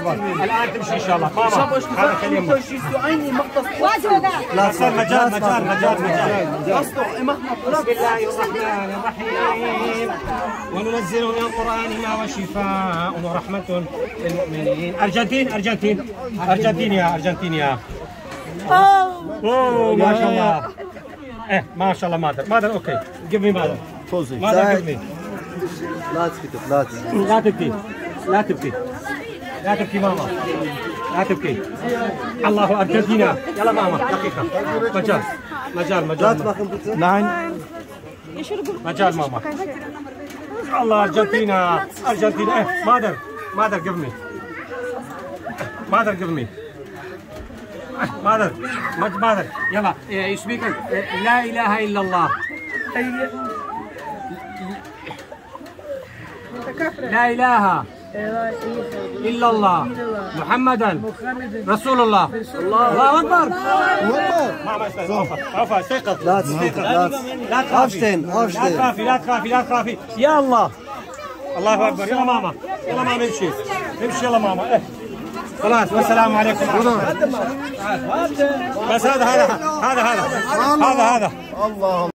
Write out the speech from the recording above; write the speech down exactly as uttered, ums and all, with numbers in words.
اكبر. الان تمشي ان شاء الله. ماما هذا كلمه لا مجال مجال مجال مجال مجال. بسم الله الرحمن الرحيم وننزل من القرآن ما هو شفاء ورحمة للمؤمنين. أرجنتين أرجنتين أرجنتينيا أرجنتينيا. أوه ما شاء الله. إيه ما شاء الله مادر مادر أوكي. give me مادر. مادر give me. لا تسكت لا تسكت. لا تبكي لا تبكي لا تبكي ماما لا تبكي. الله أرجنتينا. يلا ماما دقيقة. مجال مجال مجال. نعم مجال ماما. الله أرجنتينا أرجنتينا. إيه مادر مادر give me. مادر give me. مادر مادر يلا يسبيك لا إله إلا الله. لا إله إلا الله محمدا رسول الله. الله أكبر. ماما استيقظ استيقظ. لا تسكت لا تسكت. لا تخافي أفشتين لا أفشتين. تخافي لا تخافي لا تخافي. يا الله الله أكبر. يلا ماما يلا ماما امشي امشي يلا ماما. إيه خلاص والسلام عليكم. بس هذا هذا هذا هذا هذا هذا الله